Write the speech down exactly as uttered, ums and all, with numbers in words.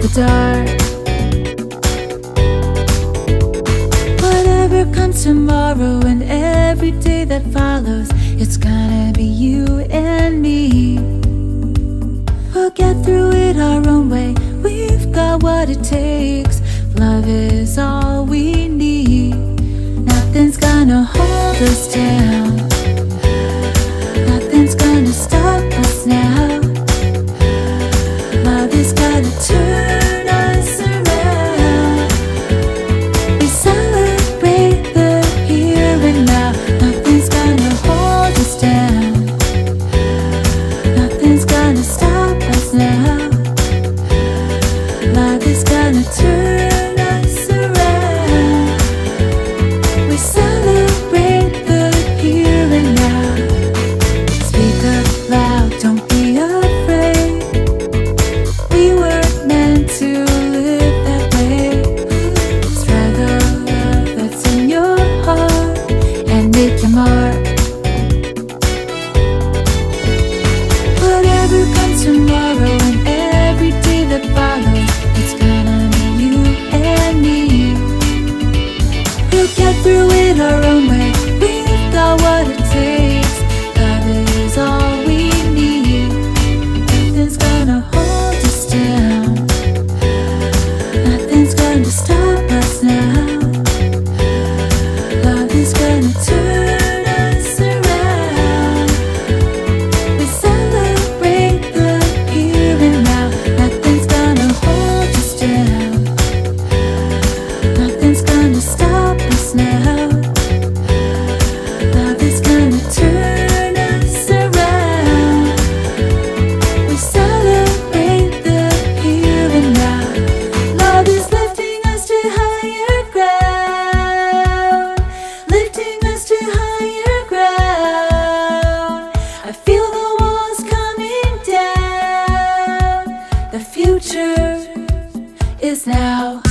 the dark. Whatever comes tomorrow and every day that follows, it's gonna be you and me. We'll get through it our own way. We've got what it takes. Love is all we need. Nothing's gonna hold us down. Nothing's gonna stop us now. Love is gonna turn us around. We celebrate the here and now. Nothing's gonna hold us down. Nothing's gonna stop us now. Love is gonna turn us around. We celebrate the here and now. Speak up loud, don't be afraid. We were meant to live that way. Spread the love that's in your heart and make your mark. Whatever comes tomorrow and every day that follows, it's gonna be you and me. We'll get through it our own way. We've got what it takes. Love is all we need. Nothing's gonna hold us down. Nothing's gonna stop us now. Love is gonna turn us around. We celebrate the here and now. Nothing's gonna hold us down. Nothing's gonna stop us now. Love is gonna turn us around. We celebrate the here and now. Love is lifting us to higher ground. Lifting us to higher ground. I feel the walls coming down. The future is now.